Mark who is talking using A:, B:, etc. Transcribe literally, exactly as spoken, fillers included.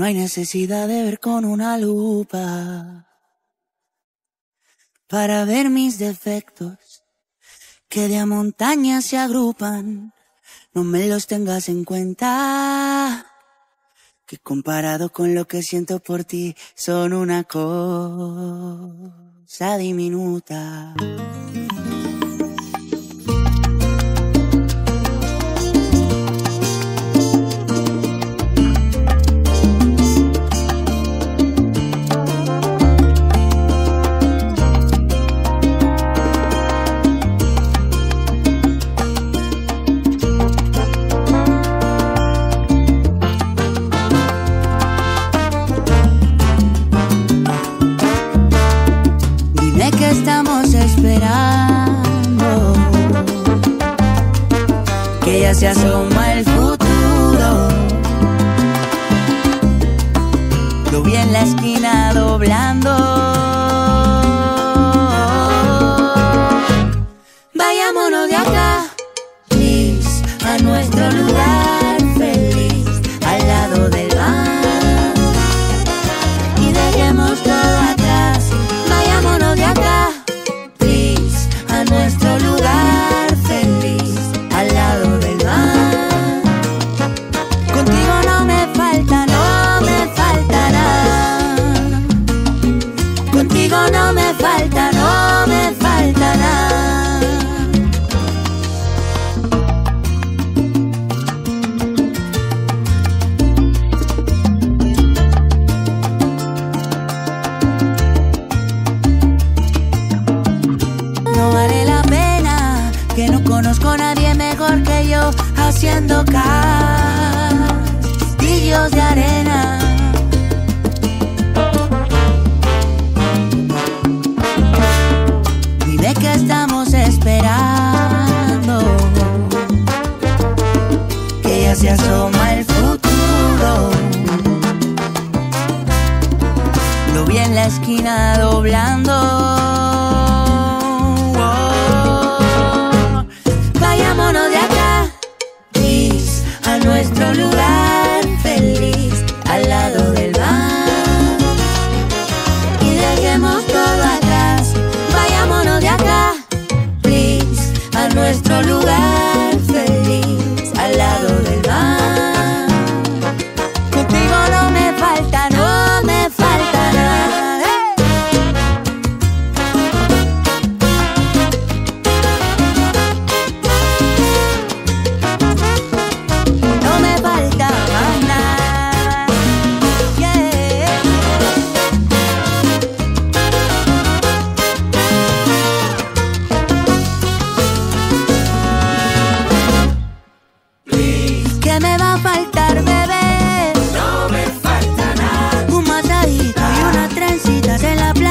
A: No hay necesidad de ver con una lupa para ver mis defectos, que de a montañas se agrupan. No me los tengas en cuenta, que comparado con lo que siento por ti, son una cosa diminuta. Esperando que ya se asoma el futuro. Lo vi en la esquina doblando. Vayámonos de acá, please, a nuestro lugar feliz, al lado del mar, y dejemos todo atrás. Vayámonos de acá, a nuestro lugar feliz, al lado del mar. Contigo no me falta, no me faltará. Contigo no me falta, no me faltará. Conozco a nadie mejor que yo haciendo castillos de arena. Dime que estamos esperando, que ya se asoma el futuro. Lo vi en la esquina doblando. Vámonos de acá, please, a nuestro lugar feliz, al lado del mar, y dejemos todo atrás. Vayámonos de acá, please, a nuestro lugar feliz, al lado del mar. Contigo no me falta, no me falta nada. ¿Qué me va a faltar, bebé?
B: No me falta nada.
A: Un masajito y unas trencitas en la